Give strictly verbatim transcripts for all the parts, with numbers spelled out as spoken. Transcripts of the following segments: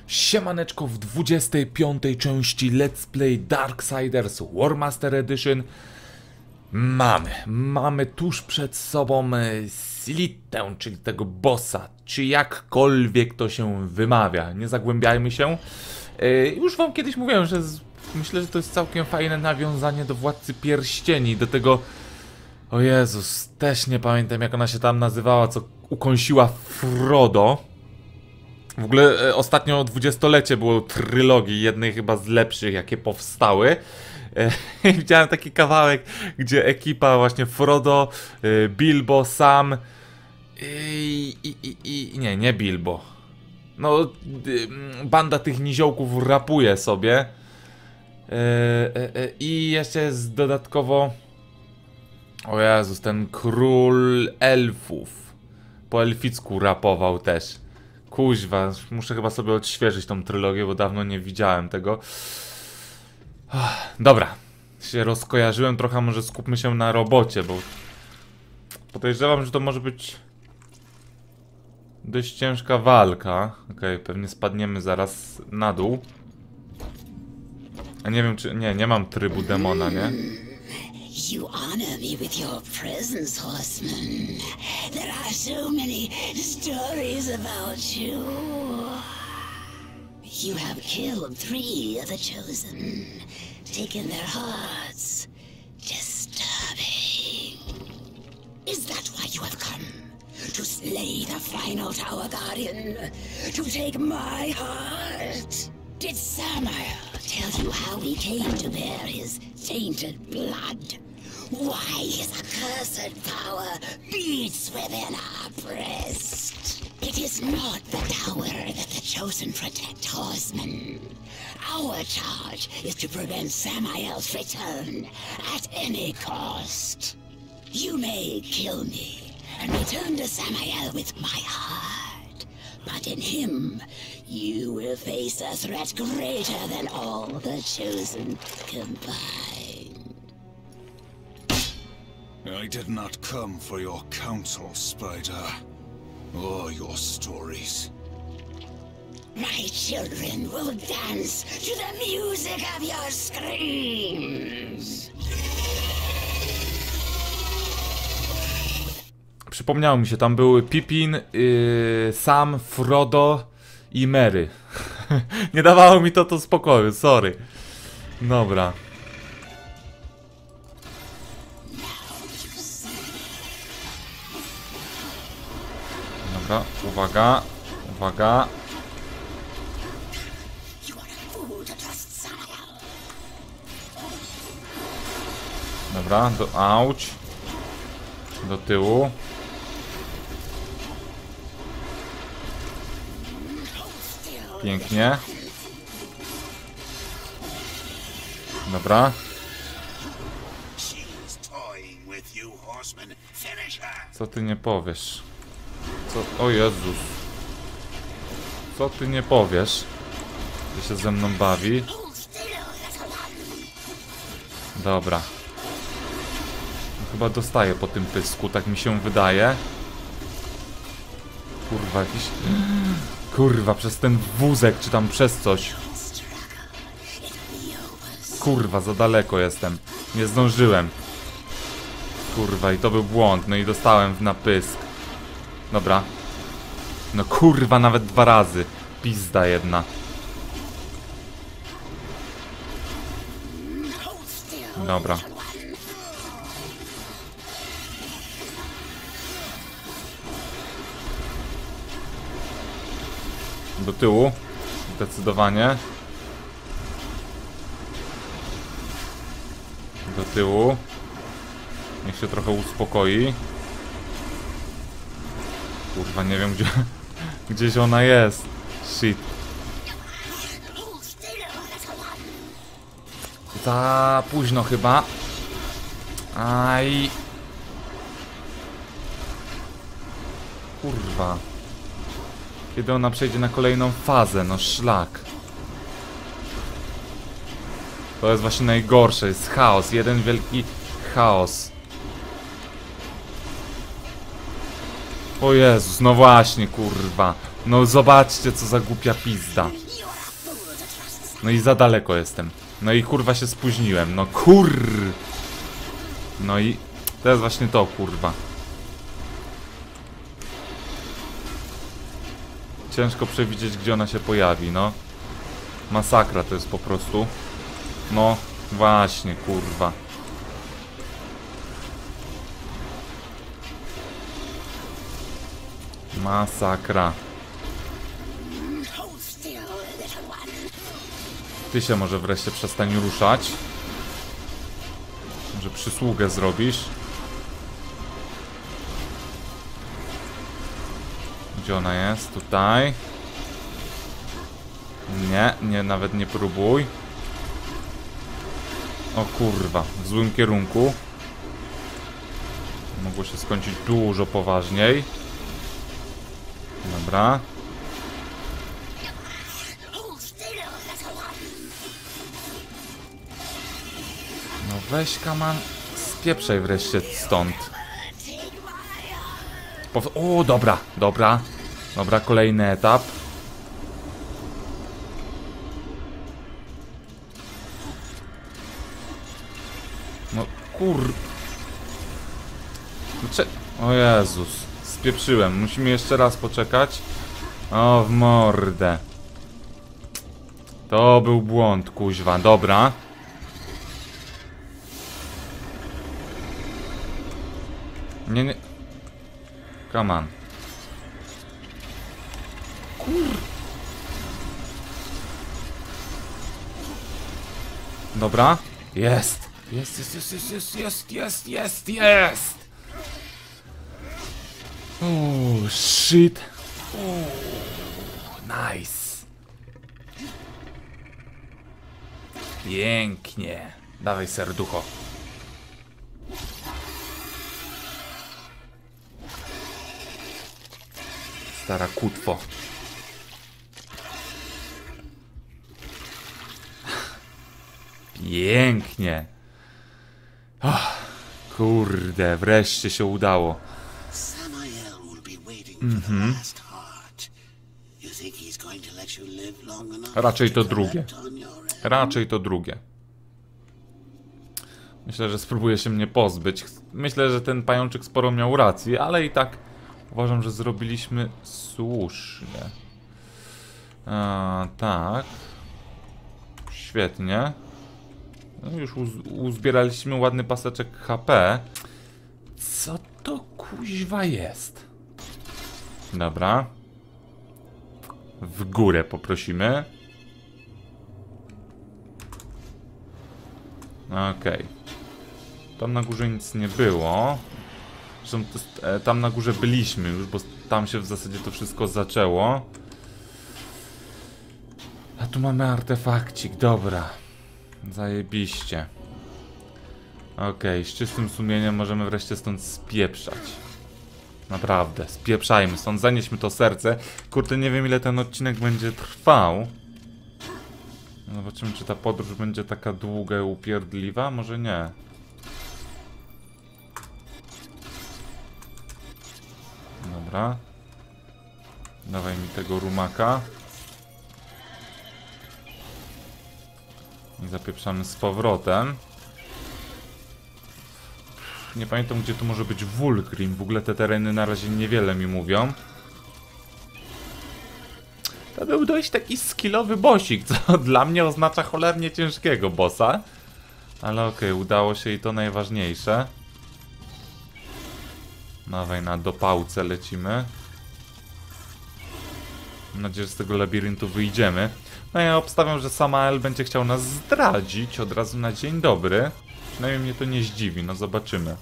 Siemaneczko w dwudziestej piątej części Let's Play Darksiders War Master Edition. Mamy, mamy tuż przed sobą Silitę, czyli tego bossa, czy jakkolwiek to się wymawia. Nie zagłębiajmy się. Yy, już wam kiedyś mówiłem, że z, myślę, że to jest całkiem fajne nawiązanie do Władcy Pierścieni, do tego... O Jezus, też nie pamiętam jak ona się tam nazywała, co ukąsiła Frodo. W ogóle e, ostatnio dwudziestolecie było trylogii, jednej chyba z lepszych, jakie powstały. E, widziałem taki kawałek, gdzie ekipa właśnie Frodo, e, Bilbo, Sam i, i, i, i nie, nie Bilbo. No, e, banda tych niziołków rapuje sobie. E, e, e, I jeszcze jest dodatkowo... O Jezus, ten król elfów. Po elficku rapował też. Kuźwa, muszę chyba sobie odświeżyć tą trylogię, bo dawno nie widziałem tego. Dobra, się rozkojarzyłem trochę, może skupmy się na robocie, bo podejrzewam, że to może być dość ciężka walka. Okej, okay, pewnie spadniemy zaraz na dół. A nie wiem czy... nie, nie mam trybu demona, nie? You honor me with your presence, horseman. There are so many stories about you. You have killed three of the chosen, taken their hearts. Disturbing. Is that why you have come? To slay the final Tower Guardian? To take my heart? Did Samael tell you how he came to bear his tainted blood? Why his accursed power beats within our breast? It is not the tower that the chosen protect, horsemen. Our charge is to prevent Samael's return at any cost. You may kill me and return to Samael with my heart, but in him you will face a threat greater than all the chosen combined. I did not come for your counsel, Spider, or your stories. My children will dance to the music of your screams. Przypomniało mi się, tam były Pippin, yy, Sam, Frodo i Merry. Nie dawało mi to to spokoju, sorry. Dobra. Dobra, uwaga, uwaga. Dobra, do auć. Do tyłu. Pięknie. Dobra. Co ty nie powiesz? Co? O Jezus. Co ty nie powiesz? Ty się ze mną bawi. Dobra. No, chyba dostaję po tym pysku, tak mi się wydaje. Kurwa, jakiś... Kurwa, przez ten wózek, czy tam przez coś. Kurwa, za daleko jestem. Nie zdążyłem. Kurwa, i to był błąd. No i dostałem na pysk. Dobra. No kurwa, nawet dwa razy. Pizda jedna. Dobra. Do tyłu. Zdecydowanie. Do tyłu. Niech się trochę uspokoi. Kurwa, nie wiem gdzie... Gdzieś ona jest. Shit. Za późno chyba. Aj. Kurwa. Kiedy ona przejdzie na kolejną fazę? No szlak. To jest właśnie najgorsze. Jest chaos. Jeden wielki chaos. O Jezus, no właśnie, kurwa. No zobaczcie, co za głupia pizda. No i za daleko jestem. No i kurwa się spóźniłem. No kur... No i... To jest właśnie to, kurwa. Ciężko przewidzieć, gdzie ona się pojawi, no. Masakra to jest po prostu. No, właśnie, kurwa. Masakra. Ty się może wreszcie przestań ruszać. Może przysługę zrobisz. Gdzie ona jest? Tutaj. Nie, nie, nawet nie próbuj. O kurwa, w złym kierunku. Mogło się skończyć dużo poważniej. Dobra. No weź, kaman, spieprzaj wreszcie stąd. O, dobra, dobra. Dobra, kolejny etap. No kur... Cze... O Jezus, spieprzyłem. Musimy jeszcze raz poczekać. O, w mordę. To był błąd, kuźwa. Dobra. Nie, nie. Come on. Kur... Dobra. Jest. Jest, jest, jest, jest, jest, jest, jest, jest, jest. Oh, shit. Oh, nice. Pięknie. Dawaj, serducho. Stara kutwo. Pięknie. Oh, kurde, wreszcie się udało. Mhm. Raczej to drugie. Raczej to drugie. Myślę, że spróbuje się mnie pozbyć. Myślę, że ten pajączek sporo miał racji, ale i tak uważam, że zrobiliśmy słusznie. A, tak. Świetnie. No już uz uzbieraliśmy ładny paseczek H P. Co to kuźwa jest? Dobra. W górę poprosimy. Okej. Okay. Tam na górze nic nie było. Zresztą to, tam na górze byliśmy już, bo tam się w zasadzie to wszystko zaczęło. A tu mamy artefakcik, dobra. Zajebiście. Okej, okay, z czystym sumieniem możemy wreszcie stąd spieprzać. Naprawdę, spieprzajmy stąd, zanieśmy to serce. Kurde, nie wiem ile ten odcinek będzie trwał. Zobaczymy, czy ta podróż będzie taka długa i upierdliwa, może nie. Dobra. Dawaj mi tego rumaka. I zapieprzamy z powrotem. Nie pamiętam, gdzie tu może być Wulgrim. W ogóle te tereny na razie niewiele mi mówią. To był dość taki skillowy bossik, co dla mnie oznacza cholernie ciężkiego bossa. Ale okej, okay, udało się i to najważniejsze. Dawaj, na dopałce lecimy. Mam nadzieję, że z tego labiryntu wyjdziemy. No ja obstawiam, że Samael będzie chciał nas zdradzić od razu na dzień dobry. Przynajmniej mnie to nie zdziwi, no zobaczymy.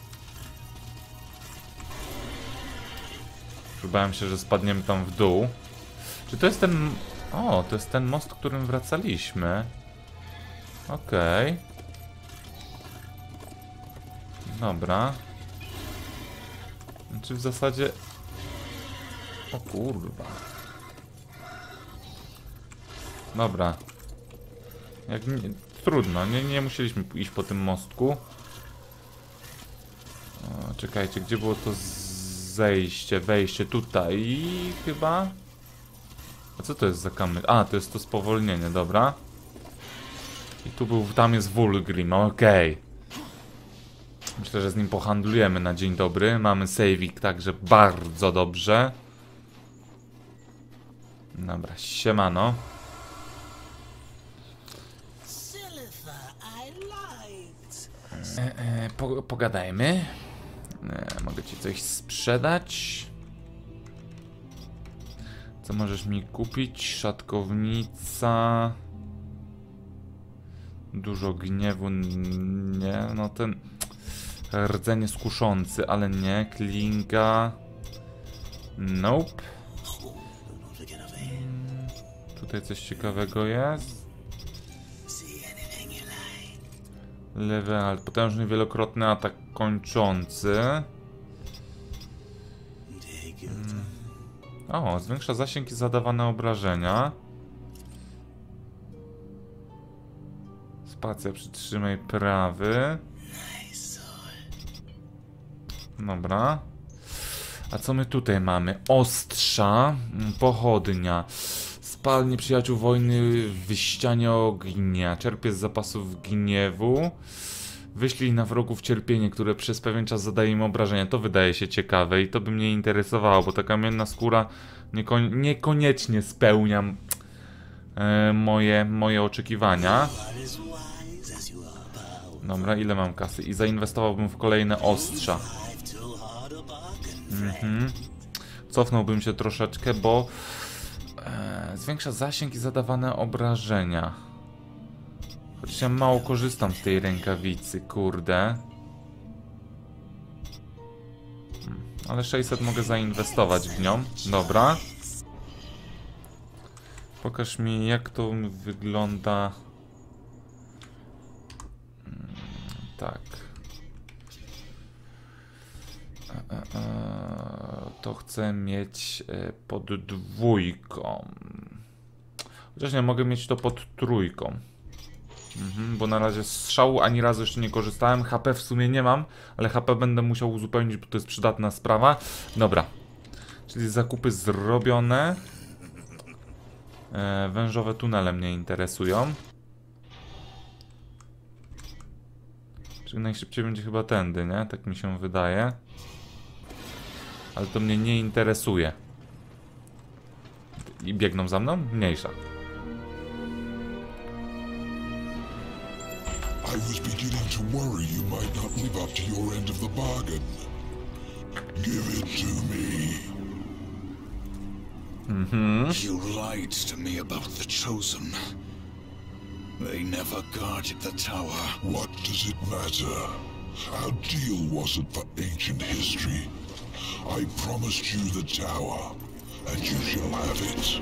Bałem się, że spadniemy tam w dół. Czy to jest ten... O, to jest ten most, którym wracaliśmy. Okej. Okay. Dobra. Znaczy w zasadzie... O kurwa. Dobra. Jak nie... Trudno, nie, nie musieliśmy iść po tym mostku. O, czekajcie, gdzie było to zejście, wejście? Tutaj chyba? A co to jest za kamyk? A, to jest to spowolnienie, dobra. Tu był, tam jest Vulgrim, okej. Okay. Myślę, że z nim pohandlujemy na dzień dobry. Mamy saving, także bardzo dobrze. Dobra, siemano. E, e, po, pogadajmy. E, mogę ci coś sprzedać. Co możesz mi kupić? Szatkownica. Dużo gniewu. Nie, no ten rdzeń jest kuszący, ale nie. Klinga. Nope. Tutaj coś ciekawego jest. Level, potężny wielokrotny atak kończący. Hmm. O, zwiększa zasięg i zadawane obrażenia. Spacja, przytrzymaj prawy. Dobra. A co my tutaj mamy? Ostrza, pochodnia. Spal nieprzyjaciół wojny w ścianie ognia. Czerpie z zapasów gniewu. Wyślij na wrogów cierpienie, które przez pewien czas zadaje im obrażenia. To wydaje się ciekawe i to by mnie interesowało, bo ta kamienna skóra nieko niekoniecznie spełnia e, moje, moje oczekiwania. Dobra, ile mam kasy? I zainwestowałbym w kolejne ostrza. Mhm. Cofnąłbym się troszeczkę, bo e, zwiększa zasięg i zadawane obrażenia. Chociaż ja mało korzystam z tej rękawicy, kurde. Hmm. Ale sześćset mogę zainwestować w nią. Dobra. Pokaż mi, jak to wygląda. Hmm, tak. E, e, e, to chcę mieć e, pod dwójką. Chociaż nie, mogę mieć to pod trójką. Mhm, bo na razie z strzału ani razu jeszcze nie korzystałem. H P w sumie nie mam, ale H P będę musiał uzupełnić, bo to jest przydatna sprawa. Dobra. Czyli zakupy zrobione. E, wężowe tunele mnie interesują. Czyli najszybciej będzie chyba tędy, nie? Tak mi się wydaje. Ale to mnie nie interesuje. I biegną za mną? Mniejsza. I was beginning to worry you might not live up to your end of the bargain. Give it to me. Mm-hmm. You lied to me about the Chosen. They never guarded the tower. What does it matter? Our deal wasn't for ancient history. I promised you the tower, and you shall have it.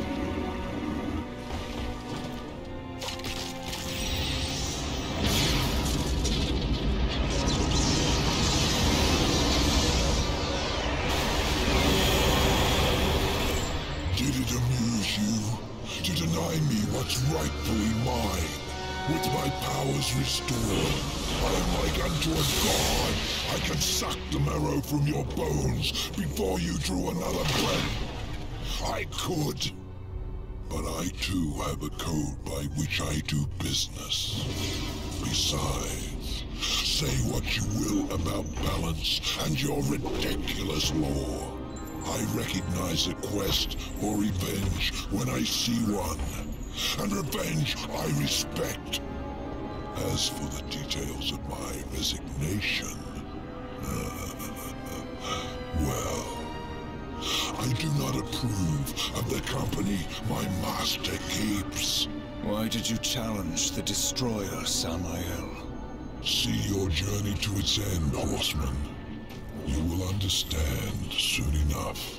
Did it amuse you to deny me what's rightfully mine? With my powers restored, I am like unto a god. I can suck the marrow from your bones before you drew another breath. I could, but I too have a code by which I do business. Besides, say what you will about balance and your ridiculous law. I recognize a quest for revenge when I see one, and revenge I respect. As for the details of my resignation, well, I do not approve of the company my master keeps. Why did you challenge the Destroyer, Samael? See your journey to its end, horseman. You will understand soon enough.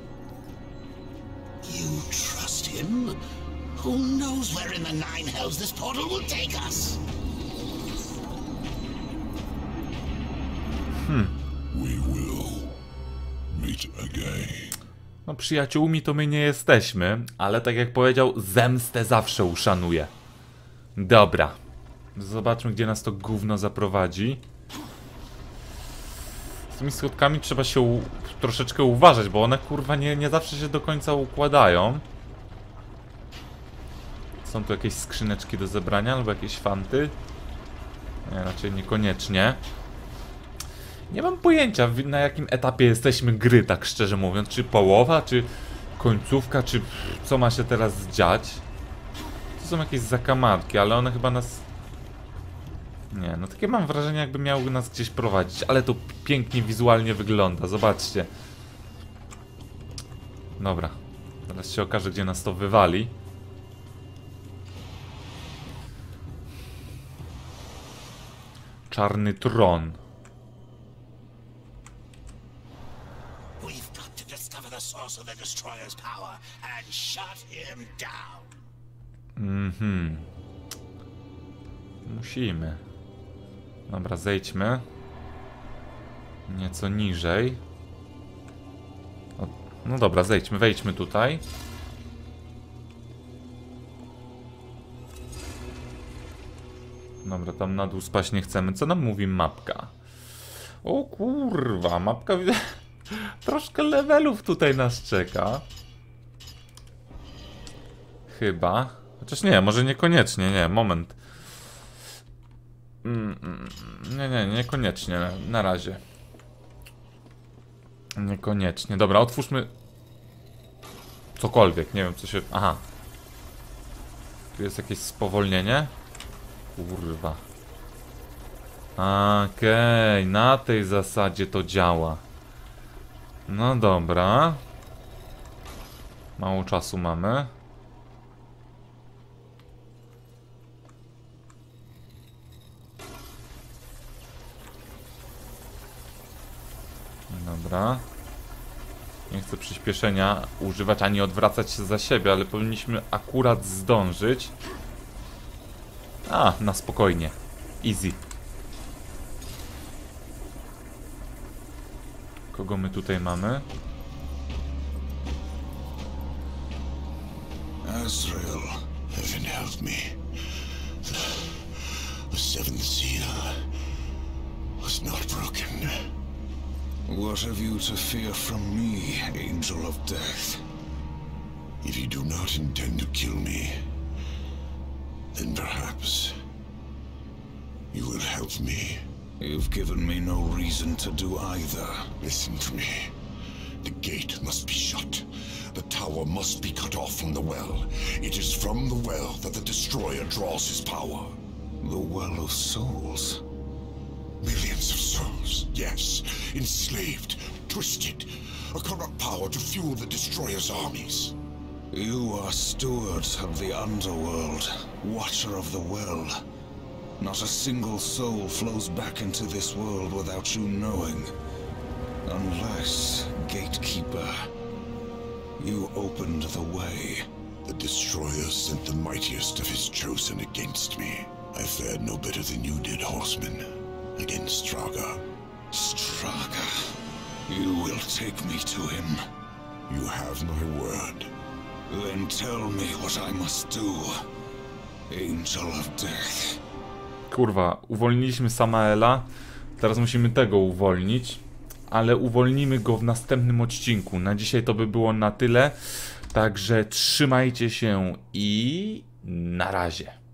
You trust him? Who knows where in the Nine Hells this portal will take us? Hmm. We will meet again. No przyjaciółmi to my nie jesteśmy, ale tak jak powiedział, zemstę zawsze uszanuję. Dobra. Zobaczmy, gdzie nas to gówno zaprowadzi. Z tymi schodkami trzeba się u... troszeczkę uważać, bo one kurwa nie, nie zawsze się do końca układają. Są tu jakieś skrzyneczki do zebrania albo jakieś fanty? Nie, raczej niekoniecznie. Nie mam pojęcia, na jakim etapie jesteśmy gry, tak szczerze mówiąc. Czy połowa, czy końcówka, czy co ma się teraz dziać? To są jakieś zakamarki, ale one chyba nas... Nie, no takie mam wrażenie, jakby miały nas gdzieś prowadzić. Ale to pięknie wizualnie wygląda, zobaczcie. Dobra, teraz się okaże, gdzie nas to wywali. Czarny tron. We've got to discover the source of the destroyer's power and shut him down. Mhm. Musimy. Dobra, zejdźmy. Nieco niżej. O, no dobra, zejdźmy, wejdźmy tutaj. Dobra, tam na dół spaść nie chcemy. Co nam mówi mapka? O kurwa, mapka... Troszkę levelów tutaj nas czeka. Chyba. Chociaż nie, może niekoniecznie, nie, moment. Mm, mm, nie, nie, niekoniecznie, na razie. Niekoniecznie. Dobra, otwórzmy... Cokolwiek, nie wiem co się... Aha. Tu jest jakieś spowolnienie? Kurwa. Okej, okay, na tej zasadzie to działa. No dobra. Mało czasu mamy. Dobra. Nie chcę przyspieszenia używać ani odwracać się za siebie, ale powinniśmy akurat zdążyć. A, na spokojnie. Easy. Kogo my tutaj mamy? Azrael, heaven help me. The, the seventh seal was not broken. What have you to fear from me, Angel of Death? If you do not intend to kill me, then perhaps you will help me. You've given me no reason to do either. Listen to me. The gate must be shut. The tower must be cut off from the well. It is from the well that the Destroyer draws his power. The Well of Souls? Millions of souls, yes. Enslaved, twisted. A corrupt power to fuel the Destroyer's armies. You are steward of the underworld, watcher of the well. Not a single soul flows back into this world without you knowing. Unless, gatekeeper, you opened the way. The Destroyer sent the mightiest of his chosen against me. I fared no better than you did, horseman. Against Straga. Straga, you will take me to him. You have my word. Then tell me what I must do, Angel of Death. Kurwa, uwolniliśmy Samaela. Teraz musimy tego uwolnić. Ale uwolnimy go w następnym odcinku. Na dzisiaj to by było na tyle. Także trzymajcie się i na razie.